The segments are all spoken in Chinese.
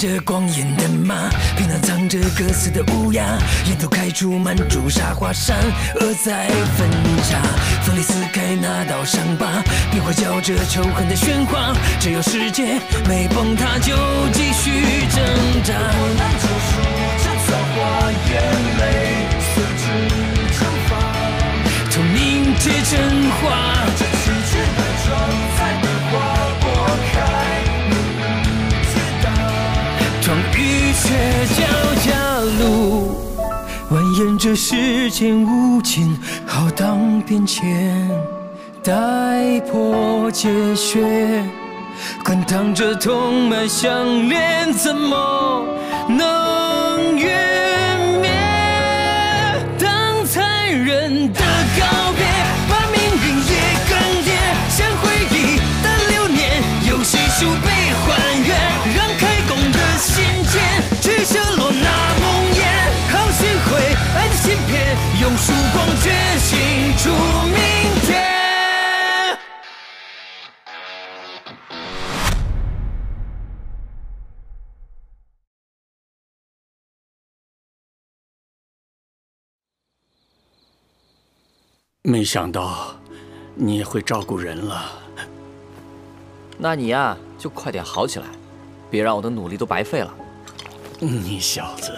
着光阴的马，平常藏着各色的乌鸦，沿途开出满朱砂花山，鹅在分叉，锋利撕开那道伤疤，变化叫着仇恨的喧哗，只要世界没崩塌，就继续挣扎。我难救赎这造化眼泪，随之蒸发，透明铁真话，这奇迹的装载的花拨开。雨却交加路，蜿蜒着世间无尽浩荡变迁，带破结血，滚烫着痛脉相连，怎么能湮灭？当残忍的告别，把命运也更迭，像回忆的流年，有些书被还原，让开弓的心间，去射落那梦魇，好寻回爱的芯片，用曙光觉醒出明天。 没想到你也会照顾人了。 那你呀，就快点好起来，别让我的努力都白费了。 你小子，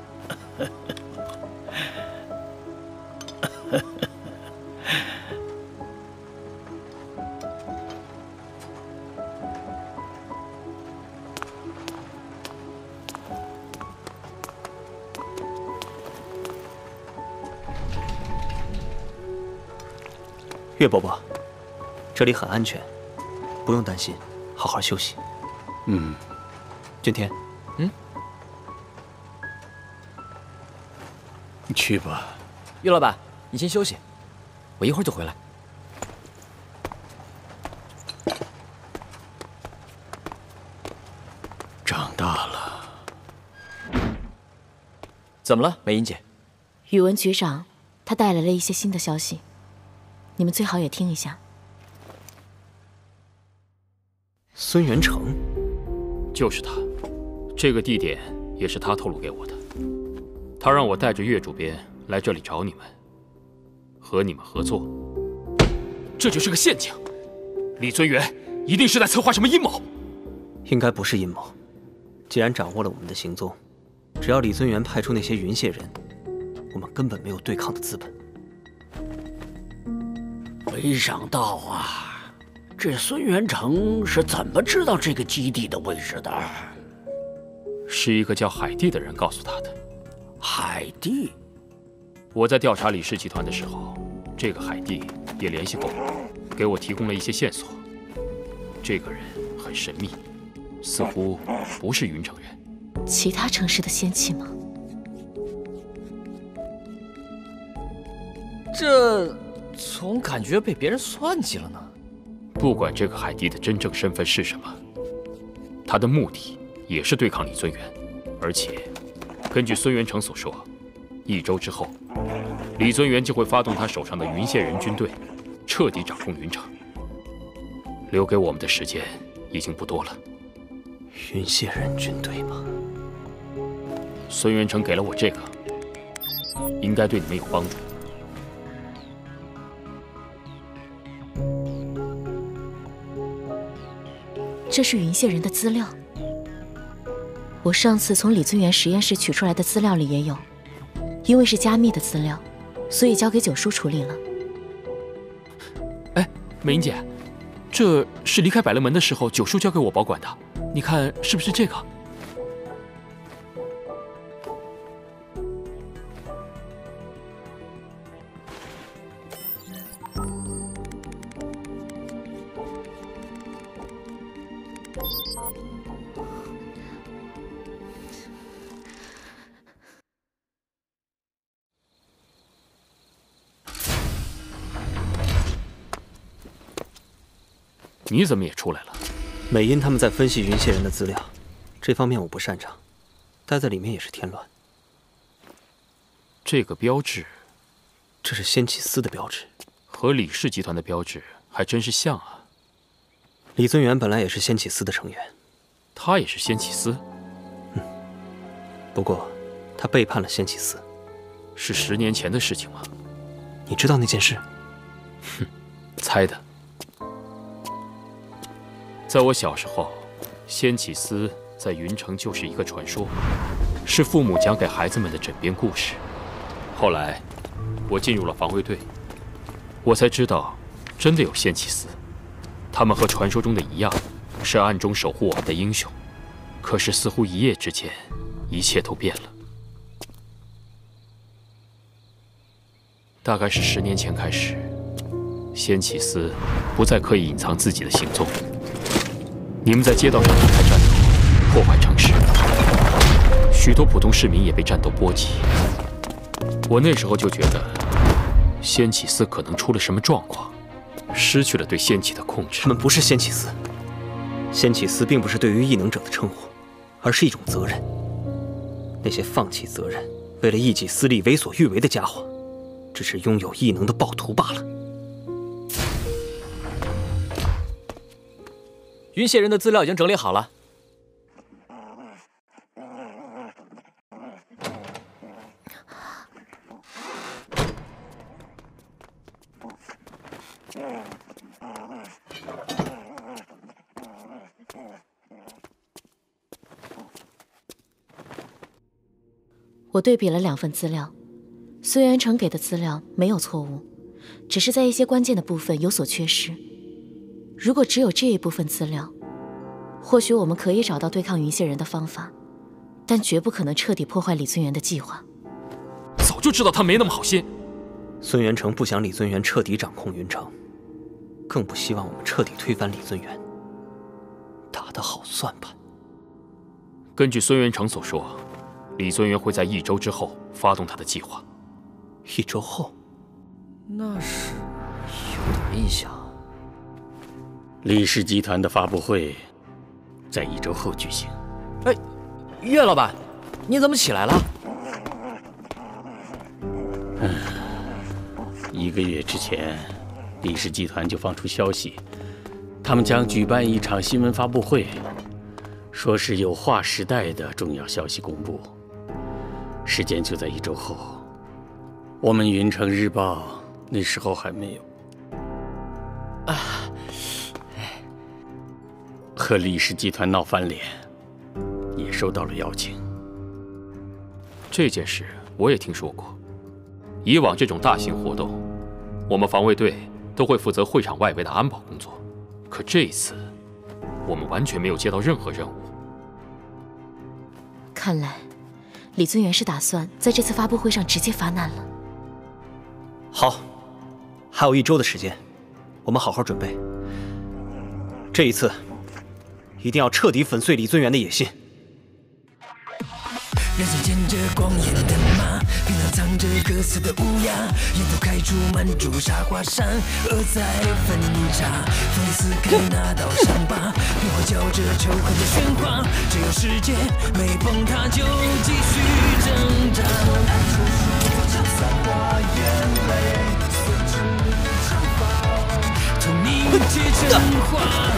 岳伯伯，这里很安全，不用担心，好好休息。君天， 去吧。 岳老板，你先休息，我一会儿就回来。 长大了。 怎么了，梅英姐？ 宇文局长，他带来了一些新的消息，你们最好也听一下。 孙元成， 就是他，这个地点也是他透露给我的。他让我带着岳主编来这里找你们，和你们合作。这就是个陷阱，李尊元一定是在策划什么阴谋。 应该不是阴谋。既然掌握了我们的行踪，只要李尊元派出那些云蟹人，我们根本没有对抗的资本。 没想到啊，这孙元成是怎么知道这个基地的位置的？ 是一个叫海蒂的人告诉他的。 海蒂？ 我在调查李氏集团的时候，这个海蒂也联系过我，给我提供了一些线索。这个人很神秘，似乎不是云城人。 其他城市的仙气吗？ 这总感觉被别人算计了呢。 不管这个海蒂的真正身份是什么，他的目的也是对抗李尊元，而且根据孙元成所说，1周之后，李尊元就会发动他手上的云蟹人军队，彻底掌控云城。留给我们的时间已经不多了。 云蟹人军队吗？ 孙元成给了我这个，应该对你们有帮助。 这是云蟹人的资料，我上次从李尊元实验室取出来的资料里也有，因为是加密的资料，所以交给九叔处理了。 哎，美英姐，这是离开百乐门的时候九叔交给我保管的，你看是不是这个？你怎么也出来了？ 美音他们在分析云蟹人的资料，这方面我不擅长，待在里面也是添乱。 这个标志， 这是仙启司的标志， 和李氏集团的标志还真是像啊。 李尊元本来也是仙启司的成员， 他也是仙启司。 不过，他背叛了仙启司。 是10年前的事情吗？ 你知道那件事？ 哼，猜的。在我小时候，仙启司在云城就是一个传说，是父母讲给孩子们的枕边故事。后来，我进入了防卫队，我才知道，真的有仙启司。他们和传说中的一样，是暗中守护我们的英雄。可是似乎一夜之间，一切都变了。大概是10年前开始，仙启司不再刻意隐藏自己的行踪。你们在街道上展开战斗，破坏城市，许多普通市民也被战斗波及。我那时候就觉得，仙启司可能出了什么状况，失去了对仙启的控制。 他们不是仙启司，仙启司并不是对于异能者的称呼，而是一种责任。那些放弃责任，为了一己私利为所欲为的家伙，只是拥有异能的暴徒罢了。 云蟹人的资料已经整理好了。 我对比了2份资料，孙元成给的资料没有错误，只是在一些关键的部分有所缺失。如果只有这一部分资料，或许我们可以找到对抗云蟹人的方法，但绝不可能彻底破坏李尊元的计划。 早就知道他没那么好心。 孙元成不想李尊元彻底掌控云城，更不希望我们彻底推翻李尊元。打得好算盘。 根据孙元成所说，李尊元会在1周之后发动他的计划。 1周后？ 那是有点印象。 李氏集团的发布会在1周后举行。 哎，岳老板，你怎么起来了 ？1个月之前，李氏集团就放出消息，他们将举办一场新闻发布会，说是有划时代的重要消息公布。时间就在1周后。我们云城日报那时候还没有和李氏集团闹翻脸，也收到了邀请。 这件事我也听说过。以往这种大型活动，我们防卫队都会负责会场外围的安保工作，可这一次，我们完全没有接到任何任务。 看来，李尊元是打算在这次发布会上直接发难了。 好，还有1周的时间，我们好好准备。这一次，一定要彻底粉碎李尊元的野心。 人生牵着光眼的马，平常藏着各色的乌鸦，沿途开出满珠沙华山，鹅在分叉，风里撕开那道伤疤，冰火交织，仇恨的喧哗，只要世界没崩塌，就继续挣扎。散花眼泪，随之蒸发，从凝结成花。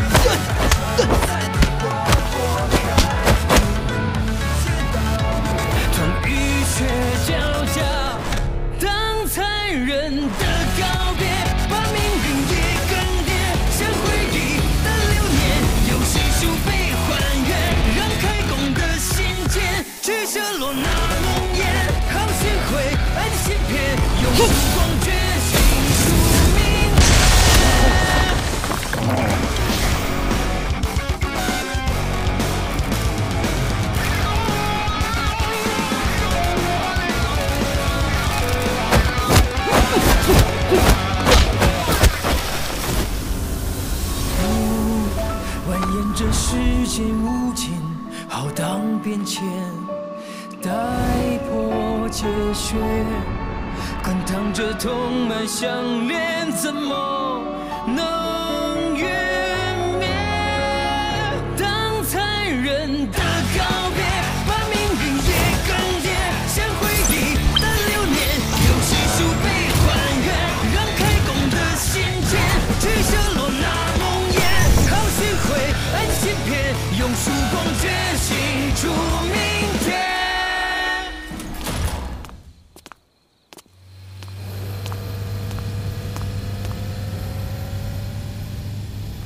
却脚下，当残忍的告别，把命运也更迭，像回忆的流年，有谁数被还原？让开弓的信笺，去射落那梦魇，好学会爱的芯片，用曙光觉醒出明天。这世间无尽，浩荡变迁，待破解雪，滚烫着痛脉相连，怎么能湮灭？当残忍的告别，把命运也更迭，像回忆的流年，有谁数被还原？让开弓的信笺，去射落那梦魇，好学会爱的芯片，用曙光觉醒出明天。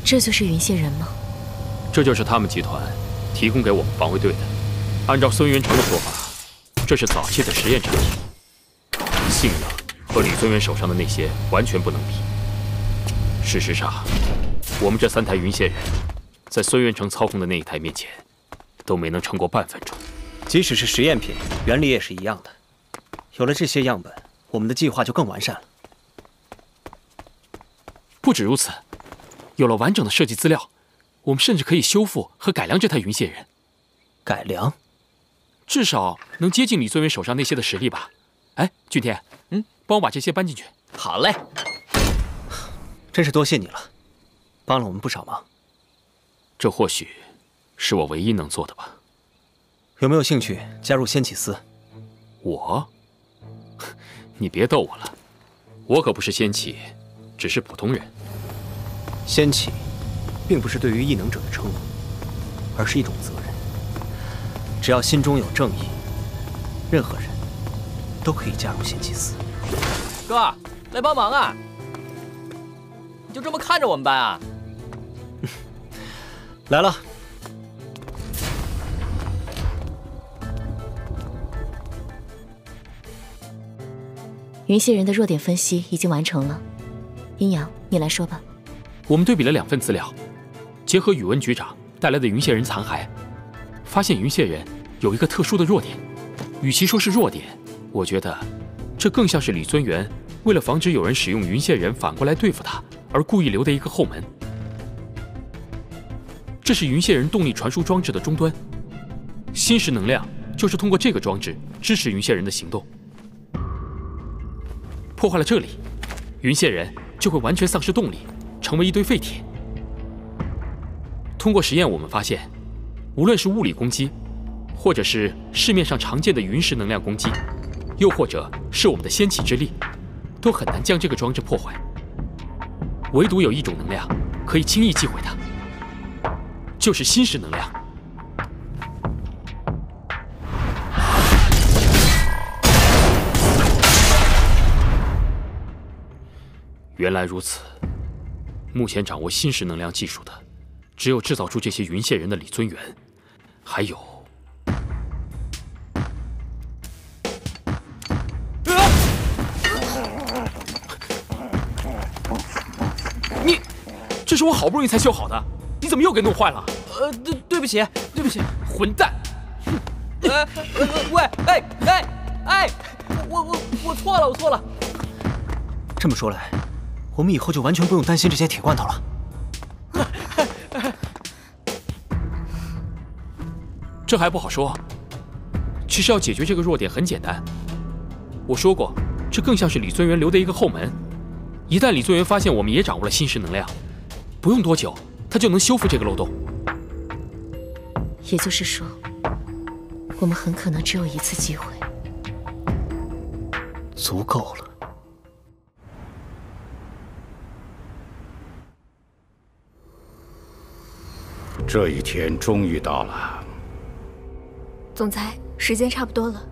这就是云蟹人吗？ 这就是他们集团提供给我们防卫队的。按照孙元成的说法，这是早期的实验产品，性能和李尊元手上的那些完全不能比。事实上，我们这3台云蟹人，在孙元成操控的那一台面前，都没能撑过半分钟。 即使是实验品，原理也是一样的。有了这些样本，我们的计划就更完善了。 不止如此，有了完整的设计资料，我们甚至可以修复和改良这台云蟹人。 改良？ 至少能接近李尊元手上那些的实力吧？哎，俊天，帮我把这些搬进去。 好嘞。 真是多谢你了，帮了我们不少忙。 这或许是我唯一能做的吧。 有没有兴趣加入仙启司？ 我？你别逗我了，我可不是仙启，只是普通人。 仙启，并不是对于异能者的称呼，而是一种责任。只要心中有正义，任何人都可以加入仙启司。 哥，来帮忙啊！你就这么看着我们班啊？ 来了。 云蟹人的弱点分析已经完成了，阴阳，你来说吧。 我们对比了2份资料，结合宇文局长带来的云蟹人残骸，发现云蟹人有一个特殊的弱点。与其说是弱点，我觉得这更像是李尊元为了防止有人使用云蟹人反过来对付他而故意留的一个后门。这是云蟹人动力传输装置的终端，心识能量就是通过这个装置支持云蟹人的行动。破坏了这里，云蟹人就会完全丧失动力，成为一堆废铁。通过实验，我们发现，无论是物理攻击，或者是市面上常见的云石能量攻击，又或者是我们的仙启之力，都很难将这个装置破坏。唯独有一种能量可以轻易击毁它，就是心识能量。原来如此，目前掌握心识能量技术的，只有制造出这些云蟹人的李尊元，还有……你，这是我好不容易才修好的，你怎么又给弄坏了？ 对不起，对不起， 混蛋！ 喂，我错了，我错了。 这么说来，我们以后就完全不用担心这些铁罐头了。 这还不好说。其实要解决这个弱点很简单。我说过，这更像是李尊元留的一个后门。一旦李尊元发现我们也掌握了心识能量，不用多久，他就能修复这个漏洞。 也就是说，我们很可能只有一次机会。 足够了。 这一天终于到了。 总裁，时间差不多了。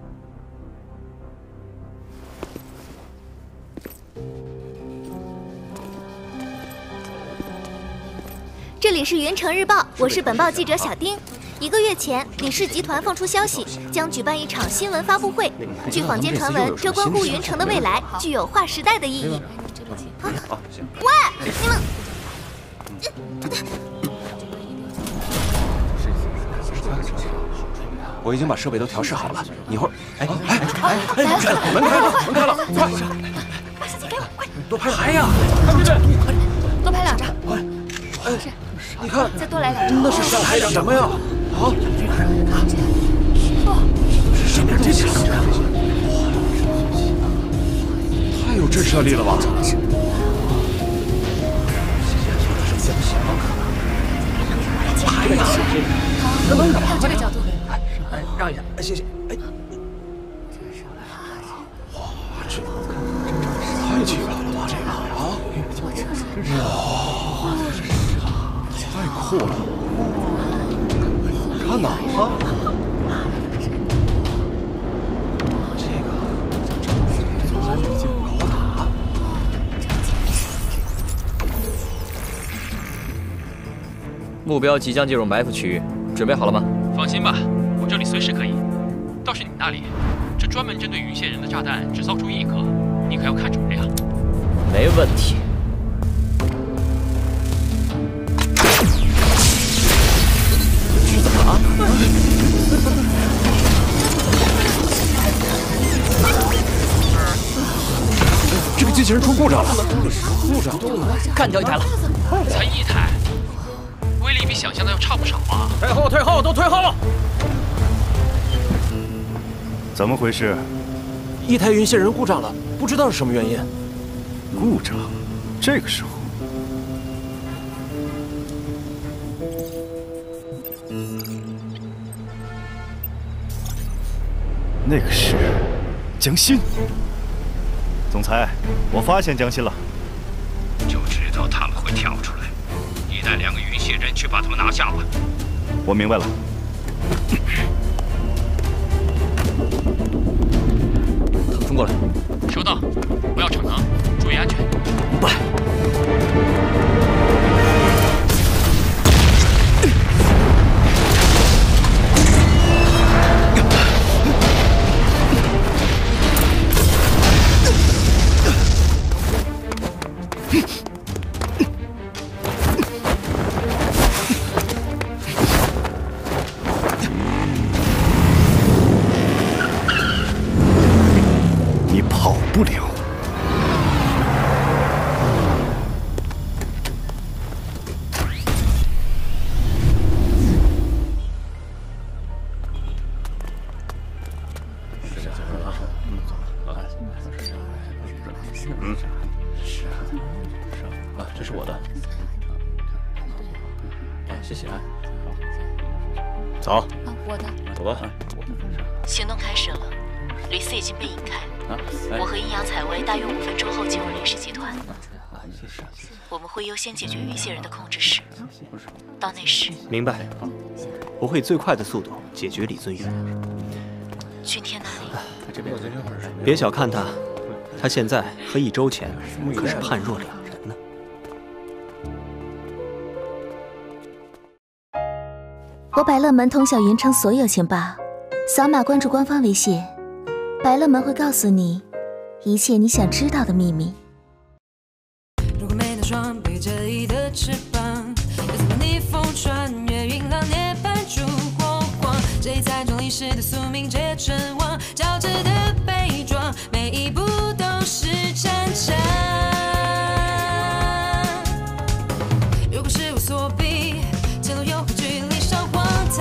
这里是云城日报，我是本报记者小丁。1个月前，李氏集团放出消息，将举办一场新闻发布会。据坊间传闻，这关乎云城的未来，具有划时代的意义。啊！喂，你们！ 我已经把设备都调试好了，一会儿， 门开了， 快！ 小姐，给我快！ 多拍拍呀！ 多拍2张， 快！ 是， 你看， 再多来2张。 那是想拍什么呀？啊！上面这些，太有震慑力了吧！拍呀！ 看这个角度。 让一下，谢谢。哎，哇，这太气派了吧，这个啊！哇，太酷了！看哪啊？这个高塔， 目标即将进入埋伏区域，准备好了吗？ 放心吧，我这里随时可以。倒是你那里，这专门针对云蟹人的炸弹只造出1颗，你可要看准了呀。 没问题。怎么了？ 这个机器人出故障了， 干掉一台了， 才1台，威力比想象的要差不少啊！ 退后，退后，都退后了！ 怎么回事？ 一台云蟹人故障了，不知道是什么原因。 故障？这个时候？那个是江心。总裁，我发现江心了。 就知道他们会跳出来，你带2个云蟹人去把他们拿下吧。 我明白了。 腾冲过来。 收到，不要逞能，注意安全。 明白。 你跑不了。 这是我的。谢谢啊。 走。 我的。 走吧。 行动开始了，吕斯已经被引开。我和阴阳采薇大约5分钟后进入林氏集团。我们会优先解决云蟹人的控制室，到那时。 明白。我会以最快的速度解决李尊元。 君天哪里？ 别小看他，他现在和1周前可是判若两人呢。 我百乐门通晓云城所有情报，扫码关注官方微信，百乐门会告诉你一切你想知道的秘密。 如果没那双背着翼的翅膀，要怎么逆风穿越云浪涅槃烛火光？这一载中历史的宿命皆阵亡，交织的悲壮，每一步都是战场。如果是无所避，前路又何惧离殇荒唐？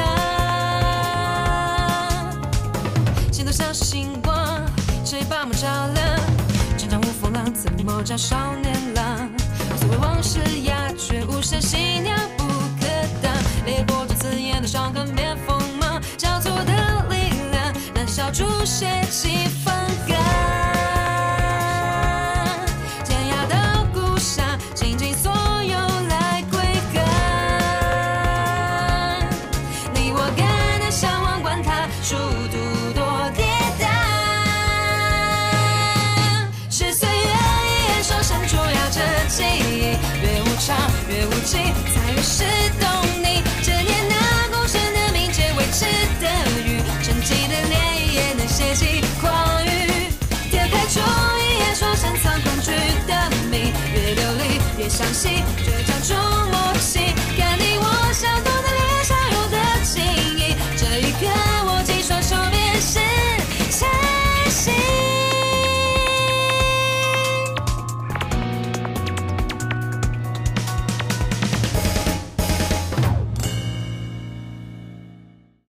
心头像是星光，谁把梦照亮？成长无风浪，怎么叫少年郎？所谓往事鸦雀无声，信仰不可当。烈火中刺眼的伤痕变锋芒，交错的力量，燃烧出血气方刚。天涯的故乡，倾尽所有来归航。你我肝胆相望，管他殊途多跌宕。是岁月一眼双闪捉摇着记忆，越无常越无情，才越是懂你。这年那共生的命，皆维持的雨，沉寂的涟也能掀起狂雨。天开出一眼双闪藏恐惧的谜，越流离越相信。